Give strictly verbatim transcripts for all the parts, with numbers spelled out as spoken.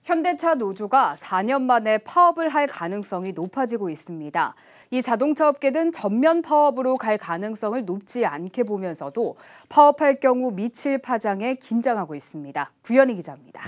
현대차 노조가 사 년 만에 파업을 할 가능성이 높아지고 있습니다. 이 자동차 업계는 전면 파업으로 갈 가능성을 높지 않게 보면서도 파업할 경우 미칠 파장에 긴장하고 있습니다. 구현희 기자입니다.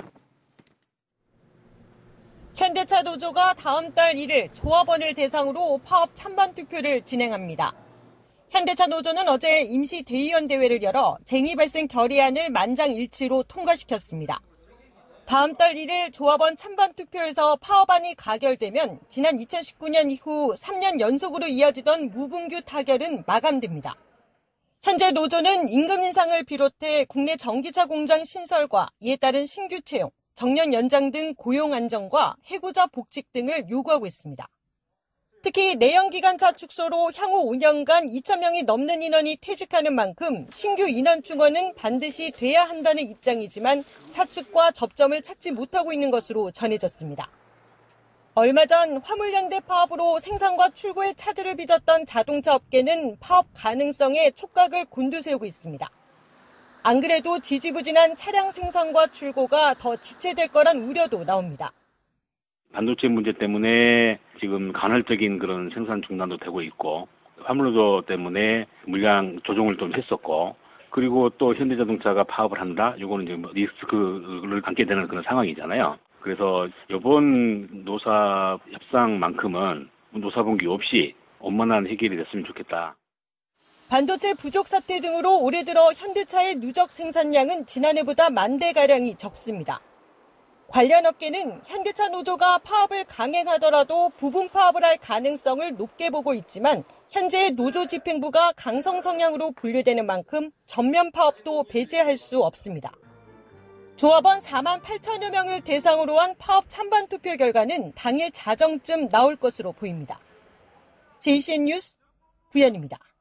현대차 노조가 다음 달 일 일 조합원을 대상으로 파업 찬반 투표를 진행합니다. 현대차 노조는 어제 임시 대의원 대회를 열어 쟁의 발생 결의안을 만장일치로 통과시켰습니다. 다음 달 일 일 조합원 찬반 투표에서 파업안이 가결되면 지난 이천십구 년 이후 삼 년 연속으로 이어지던 무분규 타결은 마감됩니다. 현재 노조는 임금 인상을 비롯해 국내 전기차 공장 신설과 이에 따른 신규 채용, 정년 연장 등 고용 안정과 해고자 복직 등을 요구하고 있습니다. 특히 내연기관차 축소로 향후 오 년간 이천 명이 넘는 인원이 퇴직하는 만큼 신규 인원 충원은 반드시 돼야 한다는 입장이지만 사측과 접점을 찾지 못하고 있는 것으로 전해졌습니다. 얼마 전 화물연대 파업으로 생산과 출고에 차질을 빚었던 자동차 업계는 파업 가능성에 촉각을 곤두세우고 있습니다. 안 그래도 지지부진한 차량 생산과 출고가 더 지체될 거란 우려도 나옵니다. 반도체 문제 때문에 지금 간헐적인 그런 생산 중단도 되고 있고, 화물노조 때문에 물량 조정을 좀 했었고, 그리고 또 현대자동차가 파업을 한다? 이거는 이제 리스크를 안게 되는 그런 상황이잖아요. 그래서 이번 노사 협상만큼은 노사분기 없이 원만한 해결이 됐으면 좋겠다. 반도체 부족 사태 등으로 올해 들어 현대차의 누적 생산량은 지난해보다 만 대가량이 적습니다. 관련 업계는 현대차 노조가 파업을 강행하더라도 부분 파업을 할 가능성을 높게 보고 있지만 현재 노조 집행부가 강성 성향으로 분류되는 만큼 전면 파업도 배제할 수 없습니다. 조합원 사만 팔천여 명을 대상으로 한 파업 찬반 투표 결과는 당일 자정쯤 나올 것으로 보입니다. 제이씨엔 뉴스 구현입니다.